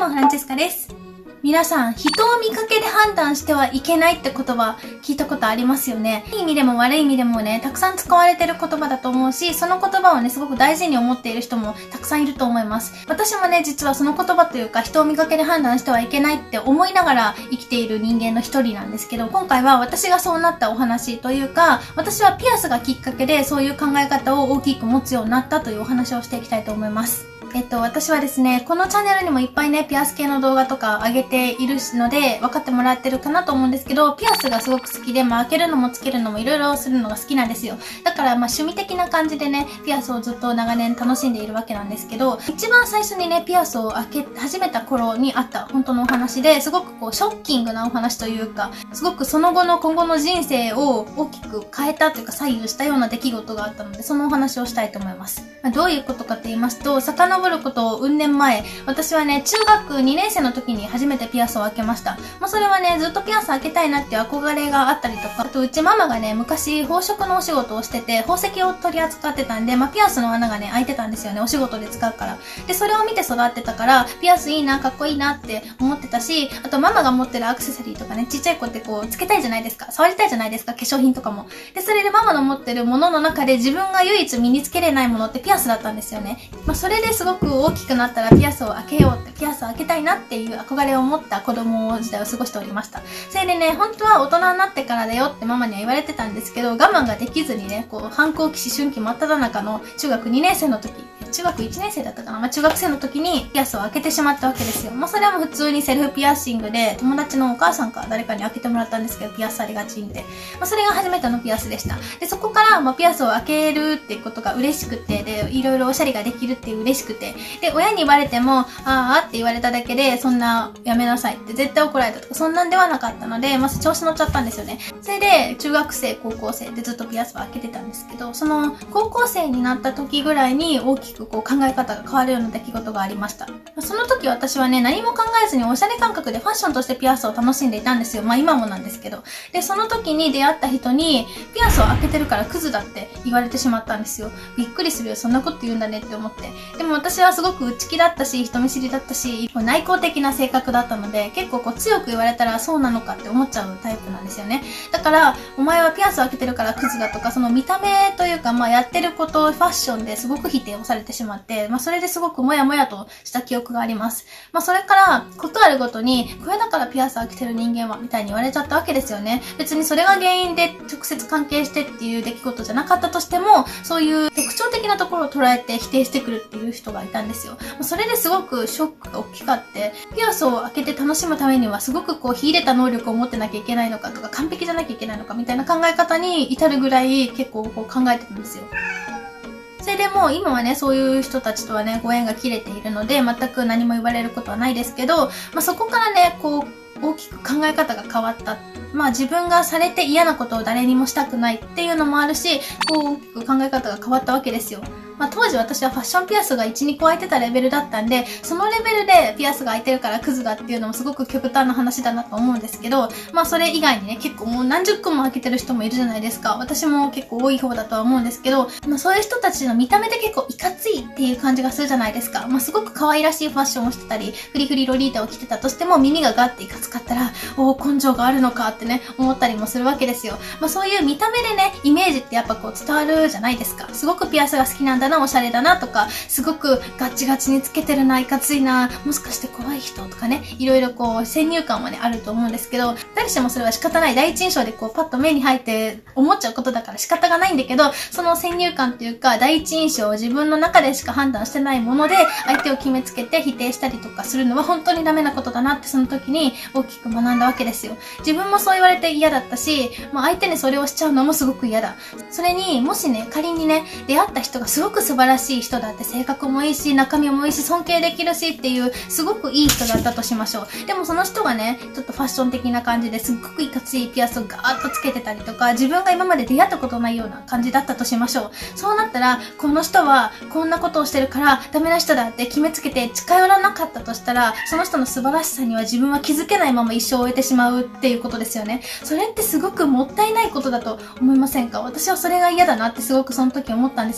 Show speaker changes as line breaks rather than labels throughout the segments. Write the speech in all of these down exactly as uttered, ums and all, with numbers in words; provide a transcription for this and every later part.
もフランチェスカです。皆さん、人を見かけで判断してはいけないって言葉聞いたことありますよね。いい意味でも悪い意味でもね、たくさん使われてる言葉だと思うし、その言葉をね、すごく大事に思っている人もたくさんいると思います。私もね、実はその言葉というか、人を見かけで判断してはいけないって思いながら生きている人間の一人なんですけど、今回は私がそうなったお話というか、私はピアスがきっかけでそういう考え方を大きく持つようになったというお話をしていきたいと思います。えっと、私はですね、このチャンネルにもいっぱいね、ピアス系の動画とか上げているので、分かってもらってるかなと思うんですけど、ピアスがすごく好きで、まあ、開けるのもつけるのもいろいろするのが好きなんですよ。だから、まあ、趣味的な感じでね、ピアスをずっと長年楽しんでいるわけなんですけど、一番最初にね、ピアスを開け始めた頃にあった本当のお話で、すごくこう、ショッキングなお話というか、すごくその後の今後の人生を大きく変えたというか、左右したような出来事があったので、そのお話をしたいと思います。まあ、どういうことかと言いますと、遡ることをうん年前、私はね、中学にねん生の時に初めてピアスを開けました。まあ、それはね、ずっとピアス開けたいなっていう憧れがあったりとか、あとうちママがね、昔宝飾のお仕事をしてて、宝石を取り扱ってたんで、まあ、ピアスの穴がね、開いてたんですよね、お仕事で使うから。で、それを見て育ってたから、ピアスいいな、かっこいいなって思ってたし、あとママが持ってるアクセサリーとかね、ちっちゃい子ってこう、つけたいじゃないですか。触りたいじゃないですか、化粧品とかも。で、それでママの持ってるものの中で自分が唯一身につけれないものってピアスだったんですよね。まあ、それですごく大きくなったらピアスを開けようって、ピアスを開けたいなっていう憧れを持った子供時代を過ごしておりました。それでね、本当は大人になってからだよってママには言われてたんですけど、我慢ができずにね、こう、反抗期、思春期真っ只中の中学にねん生の時、中学いちねん生だったかな、まあ、中学生の時にピアスを開けてしまったわけですよ。まあ、それはもう普通にセルフピアッシングで、友達のお母さんか誰かに開けてもらったんですけど、ピアスありがちんで。まあ、それが初めてのピアスでした。で、そこから、まあ、ピアスを開けるってことが嬉しくて、で、いろいろおしゃれができるって嬉しくて、で、親に言われても、あーあって言われただけで、そんな、やめなさいって絶対怒られたとか、そんなんではなかったので、まず調子乗っちゃったんですよね。それで、中学生、高校生でずっとピアスを開けてたんですけど、その、高校生になった時ぐらいに大きくこう考え方が変わるような出来事がありました。その時私はね、何も考えずにおしゃれ感覚でファッションとしてピアスを楽しんでいたんですよ。まあ今もなんですけど。で、その時に出会った人に、ピアスを開けてるからクズだって言われてしまったんですよ。びっくりするよ、そんなこと言うんだねって思って。でも私はすごく内気だったし、人見知りだったし、内向的な性格だったので、結構こう強く言われたらそうなのかって思っちゃうタイプなんですよね。だから、お前はピアスを開けてるからクズだとか、その見た目というか、まあやってることをファッションですごく否定をされてしまって、まあそれですごくもやもやとした記憶があります。まあそれから、ことあるごとに、これだからピアス開けてる人間は、みたいに言われちゃったわけですよね。別にそれが原因で直接関係してっていう出来事じゃなかったとしても、そういう特徴的なところを捉えて否定してくるっていう人がいたんですよ。それですごくショックが大きかって、ピアスを開けて楽しむためにはすごくこう秀でた能力を持ってなきゃいけないのかとか、完璧じゃなきゃいけないのかみたいな考え方に至るぐらい結構こう考えてたんですよ。それでもう今はね、そういう人たちとはね、ご縁が切れているので、全く何も言われることはないですけど、まあ、そこからね、こう、大きく考え方が変わった。まあ自分がされて嫌なことを誰にもしたくないっていうのもあるし、こう大きく考え方が変わったわけですよ。まあ当時私はファッションピアスがいち、にこ開いてたレベルだったんで、そのレベルでピアスが開いてるからクズだっていうのもすごく極端な話だなと思うんですけど、まあそれ以外にね、結構もう何十個も開けてる人もいるじゃないですか。私も結構多い方だとは思うんですけど、まあそういう人たちの見た目で結構いかついっていう感じがするじゃないですか。まあすごく可愛らしいファッションをしてたり、フリフリロリータを着てたとしても耳がガッていかつかったら、おー根性があるのかってね、思ったりもするわけですよ。まあそういう見た目でね、イメージってやっぱこう伝わるじゃないですか。すごくピアスが好きなんだな、おしゃれだなとか、すごくガッチガチにつけてるな、いかついな、もしかして怖い人とかね、いろいろこう先入観はね、あると思うんですけど、誰しもそれは仕方ない。第一印象でこうパッと目に入って思っちゃうことだから仕方がないんだけど、その先入観っていうか、第一印象を自分の中でしか判断してないもので、相手を決めつけて否定したりとかするのは本当にダメなことだなってその時に大きく学んだわけですよ。自分もそう言われて嫌だったし、まあ、相手にそれをしちゃうのもすごく嫌だ。それに、もしね、仮にね、出会った人がすごく素晴らしい人だって、性格もいいし、中身もいいし、尊敬できるしっていう、すごくいい人だったとしましょう。でもその人がね、ちょっとファッション的な感じですっごくいかついピアスをガーッとつけてたりとか、自分が今まで出会ったことないような感じだったとしましょう。そうなったら、この人はこんなことをしてるからダメな人だって決めつけて近寄らなかったとしたら、その人の素晴らしさには自分は気づけないまま一生を終えてしまうっていうことですよね。それってすごくもったいないことだと思いませんか？私はそれが嫌だなってすごくその時思ったんですよ。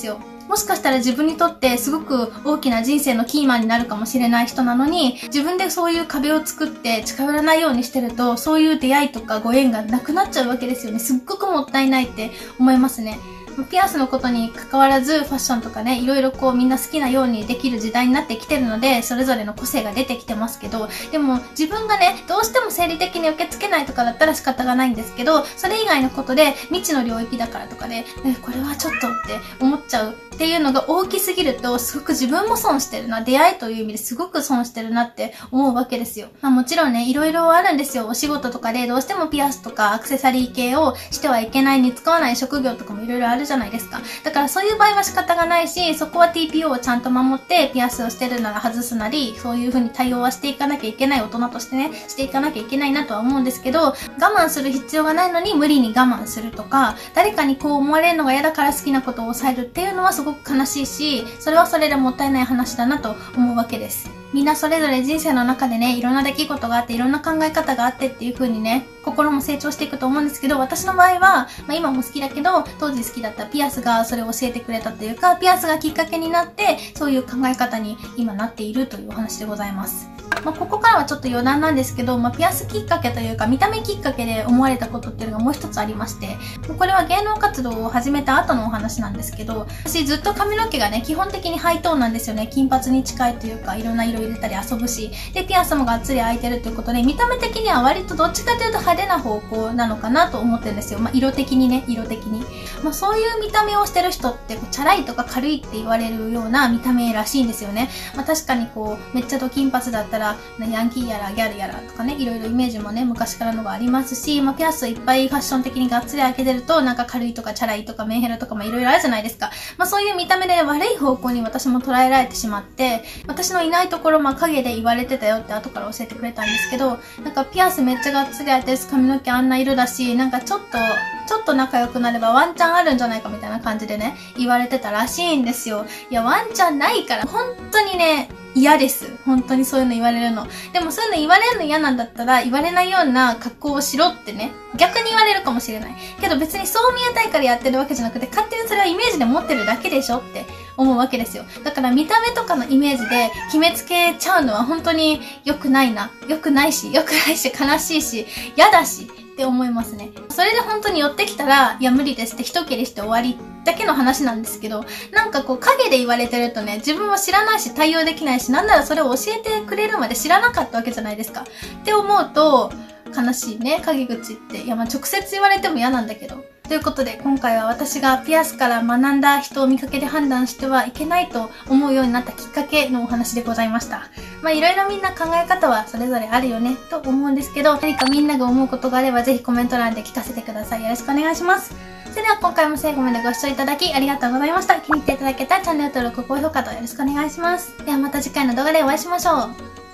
もしかしたら自分にとってすごく大きな人生のキーマンになるかもしれない人なのに、自分でそういう壁を作って近寄らないようにしてると、そういう出会いとかご縁がなくなっちゃうわけですよね。すっごくもったいないって思いますね。ピアスのことに関わらずファッションとかね、いろいろこうみんな好きなようにできる時代になってきてるので、それぞれの個性が出てきてますけど、でも自分がね、どうしても生理的に受け付けないとかだったら仕方がないんですけど、それ以外のことで未知の領域だからとかで、ね、これはちょっとって思っちゃうっていうのが大きすぎると、すごく自分も損してるな、出会いという意味ですごく損してるなって思うわけですよ。まあもちろんね、いろいろあるんですよ。お仕事とかでどうしてもピアスとかアクセサリー系をしてはいけないに使わない職業とかもいろいろあるじゃないですか。だからそういう場合は仕方がないし、そこは ティーピーオー をちゃんと守ってピアスをしてるなら外すなり、そういう風に対応はしていかなきゃいけない、大人としてね、していかなきゃいけないなとは思うんですけど、我慢する必要がないのに無理に我慢するとか、誰かにこう思われるのが嫌だから好きなことを抑えるっていうのはすごく悲しいし、それはそれでもったいない話だなと思うわけです。みんなそれぞれ人生の中でね、いろんな出来事があって、いろんな考え方があってっていう風にね、心も成長していくと思うんですけど、私の場合は、まあ今も好きだけど、当時好きだったピアスがそれを教えてくれたというか、ピアスがきっかけになって、そういう考え方に今なっているというお話でございます。まあ、ここからはちょっと余談なんですけど、まあ、ピアスきっかけというか、見た目きっかけで思われたことっていうのがもう一つありまして、これは芸能活動を始めた後のお話なんですけど、私ずっと髪の毛がね、基本的にハイトーンなんですよね。金髪に近いというか、いろんな色入れたり遊ぶし、で、ピアスもがっつり開いてるということで、見た目的には割とどっちかというと派手な方向なのかなと思ってるんですよ。まあ、色的にね、色的に。まあ、そういう見た目をしてる人って、こうチャラいとか軽いって言われるような見た目らしいんですよね。まあ、確かにこう、めっちゃド金髪だったら、ヤンキーやらギャルやらとかね、いろいろイメージもね、昔からのがありますし、まあ、ピアスいっぱいファッション的にがっつり開けてると、なんか軽いとかチャラいとかメンヘラとかもいろいろあるじゃないですか。まあ、そういう見た目で悪い方向に私も捉えられてしまって、私のいないところ、まあ、影で言われてたよって後から教えてくれたんですけど、なんかピアスめっちゃがっつり開いてるし、髪の毛あんな色だし、なんかちょっと、ちょっと仲良くなればワンチャンあるんじゃないかみたいな感じでね、言われてたらしいんですよ。いや、ワンチャンないから、本当にね、嫌です。本当にそういうの言われるの。でもそういうの言われるの嫌なんだったら、言われないような格好をしろってね、逆に言われるかもしれない。けど別にそう見えたいからやってるわけじゃなくて、勝手にそれはイメージで持ってるだけでしょって思うわけですよ。だから見た目とかのイメージで決めつけちゃうのは本当に良くないな。良くないし、良くないし、悲しいし、嫌だし、って思いますね。それで本当に寄ってきたら、いや無理ですって一蹴りして終わりだけの話なんですけど、なんかこう影で言われてるとね、自分は知らないし対応できないし、なんならそれを教えてくれるまで知らなかったわけじゃないですか。って思うと、悲しいね、陰口って。いやまあ直接言われても嫌なんだけど。ということで今回は私がピアスから学んだ人を見かけで判断してはいけないと思うようになったきっかけのお話でございました。まあいろいろみんな考え方はそれぞれあるよねと思うんですけど、何かみんなが思うことがあればぜひコメント欄で聞かせてください。よろしくお願いします。それでは今回も最後までご視聴いただきありがとうございました。気に入っていただけたらチャンネル登録、高評価とよろしくお願いします。ではまた次回の動画でお会いしましょう。